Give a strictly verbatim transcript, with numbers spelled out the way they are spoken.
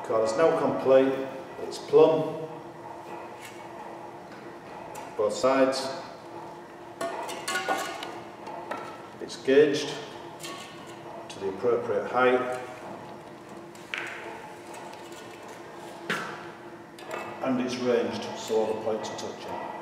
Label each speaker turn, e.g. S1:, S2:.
S1: Corner's now complete, it's plumb, both sides, it's gauged to the appropriate height, and it's ranged so all the points are touching.